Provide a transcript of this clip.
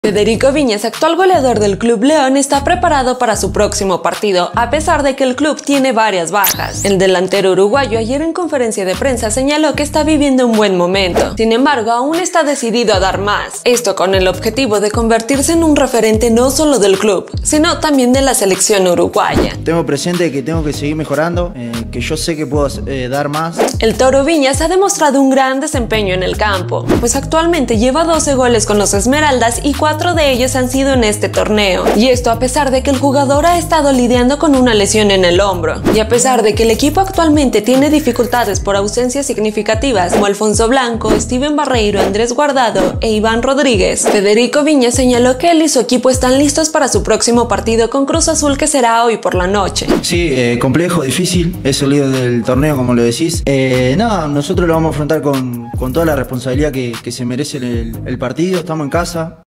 Federico Viñas, actual goleador del Club León, está preparado para su próximo partido, a pesar de que el club tiene varias bajas. El delantero uruguayo ayer en conferencia de prensa señaló que está viviendo un buen momento. Sin embargo, aún está decidido a dar más. Esto con el objetivo de convertirse en un referente no solo del club, sino también de la selección uruguaya. Tengo presente que tengo que seguir mejorando, que yo sé que puedo dar más. El Toro Viñas ha demostrado un gran desempeño en el campo, pues actualmente lleva 12 goles con los Esmeraldas y 4 de ellos han sido en este torneo, y esto a pesar de que el jugador ha estado lidiando con una lesión en el hombro, y a pesar de que el equipo actualmente tiene dificultades por ausencias significativas como Alfonso Blanco, Steven Barreiro, Andrés Guardado e Iván Rodríguez. Federico Viñas señaló que él y su equipo están listos para su próximo partido con Cruz Azul, que será hoy por la noche. Sí, complejo, difícil, es el líder del torneo como lo decís. Nada, nosotros lo vamos a afrontar con toda la responsabilidad que se merece el partido, estamos en casa.